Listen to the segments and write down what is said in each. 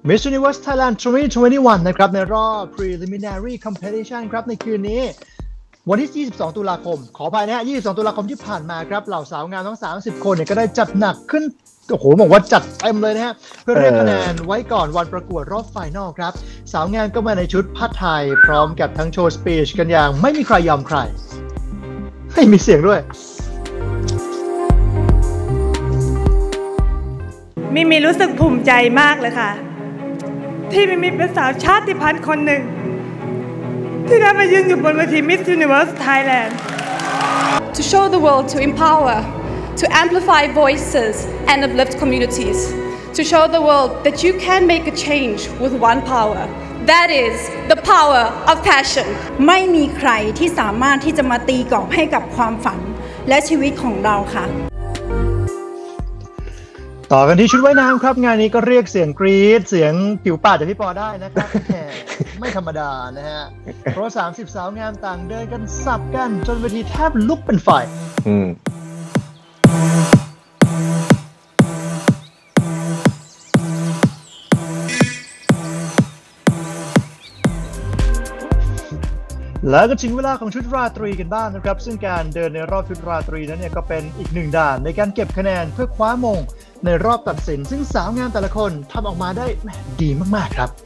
Miss Universe Thailand 2021 นะครับในรอบ Preliminary Competition ครับในคืนนี้วันที่22ตุลาคมขออภัยนะฮะ22ตุลาคมที่ผ่านมาครับเหล่าสาวงามทั้ง30คนเนี่ยก็ได้จัดหนักขึ้นโอ้โหบอกว่าจัดเต็มเลยนะฮะเพื่อเรียกคะแนนไว้ก่อนวันประกวดรอบไฟนอลครับสาวงามก็มาในชุดผ้าไทยพร้อมกับทั้งโชว์สปีชกันอย่างไม่มีใครยอมใครให้มีเสียงด้วยมิรู้สึกภูมิใจมากเลยค่ะที่มิเป็นสาวชาติพันธุ์คนหนึ่งที่ได้มายืนอยู่บนเวที Miss Universe Thailand To show the world to empower to amplify voices and uplift communities to show the world that you can make a change with one power that is the power of passion ไม่มีใครที่สามารถที่จะมาตีกรอบให้กับความฝันและชีวิตของเราค่ะต่อกันที่ชุดว่ายน้ำครับงานนี้ก็เรียกเสียงกรี๊ดเสียงผิวปากจากพี่ปอได้นะครับแหมไม่ธรรมดานะฮะเพราะ30สาวงามต่างเดินกันสับกันจนเวทีแทบลุกเป็นไฟแล้วก็ถึงเวลาของชุดราตรีกันบ้างนะครับซึ่งการเดินในรอบชุดราตรีนั้นเนี่ยก็เป็นอีกหนึ่งด่านในการเก็บคะแนนเพื่อคว้ามงในรอบตัดสินซึ่งสาวงามแต่ละคนทำออกมาได้ดีมากๆครับ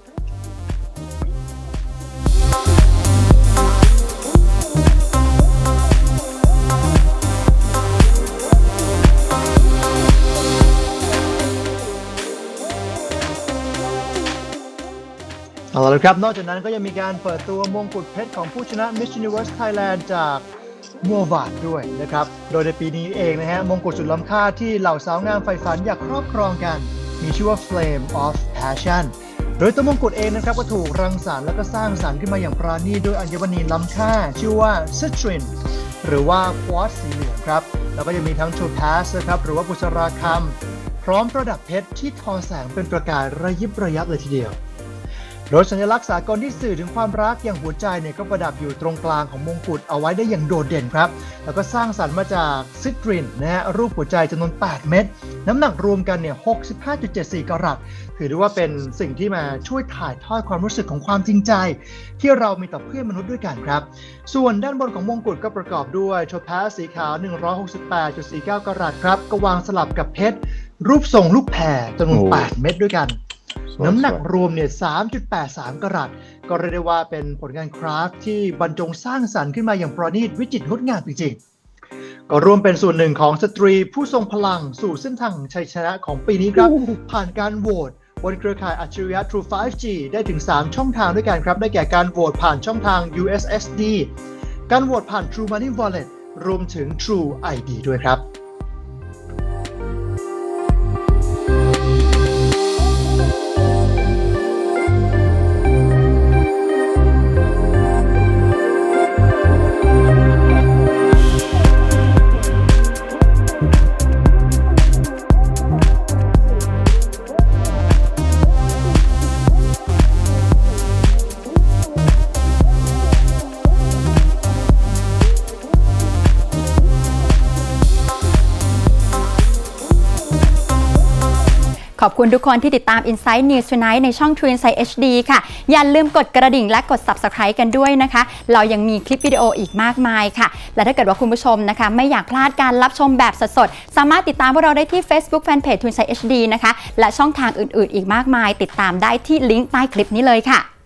เอาละครับนอกจากนั้นก็ยังมีการเปิดตัวมงกุฎเพชรของผู้ชนะ Miss Universe Thailand จากมัววาดด้วยนะครับโดยในปีนี้เองนะฮะมงกุฎสุดล้ำค่าที่เหล่าสาวงามใฝ่ฝันอยากครอบครองกันมีชื่อว่า Flame of Passion โดยตัวมงกุฎเองนะครับก็ถูกรังสรรค์และก็สร้างสรรค์ขึ้นมาอย่างปราณีตด้วยอัญมณีล้ำค่าชื่อว่า Citrine หรือว่าควอตซ์สีเหลืองครับแล้วก็ยังมีทั้ง Topaz นะครับหรือว่าบุษราคำพร้อมประดับเพชรที่ทอแสงเป็นประกายระยิบระยับเลยทีเดียวโดยสัญลักษณ์สากลที่สื่อถึงความรักอย่างหัวใจเนี่ยก็ประดับอยู่ตรงกลางของมงกุฎเอาไว้ได้อย่างโดดเด่นครับแล้วก็สร้างสรรค์มาจากซิตรินนะฮะรูปหัวใจจำนวน8เม็ดน้ำหนักรวมกันเนี่ย 65.74 กรัตถือได้ว่าเป็นสิ่งที่มาช่วยถ่ายทอดความรู้สึกของความจริงใจที่เรามีต่อเพื่อนมนุษย์ด้วยกันครับส่วนด้านบนของมงกุฎก็ประกอบด้วยโทพาสสีขาว 168.49 กรัตครับก็วางสลับกับเพชรรูปทรงลูกแพรจำนวน8เม็ดด้วยกันน้ำหนักรวมเนี่ย 3.83 กรัตก็เรียกได้ว่าเป็นผลงานคราฟต์ที่บรรจงสร้างสรรค์ขึ้นมาอย่างประณีตวิจิตรงดงามจริงๆก็รวมเป็นส่วนหนึ่งของสตรีผู้ทรงพลังสู่เส้นทางชัยชนะของปีนี้ครับผ่านการโหวตบนเครือข่ายอัจฉริยะ True 5G ได้ถึง3ช่องทางด้วยกันครับได้แก่การโหวตผ่านช่องทาง USSD การโหวตผ่าน True Money Wallet รวมถึง True ID ด้วยครับขอบคุณทุกคนที่ติดตาม Insight News Tonight ในช่อง True Insight HD ค่ะอย่าลืมกดกระดิ่งและกด Subscribe กันด้วยนะคะเรายังมีคลิปวิดีโออีกมากมายค่ะและถ้าเกิดว่าคุณผู้ชมนะคะไม่อยากพลาดการรับชมแบบสดๆสามารถติดตามพวกเราได้ที่ Facebook Fanpage True Insight HD นะคะและช่องทางอื่นๆอีกมากมายติดตามได้ที่ลิงก์ใต้คลิปนี้เลยค่ะ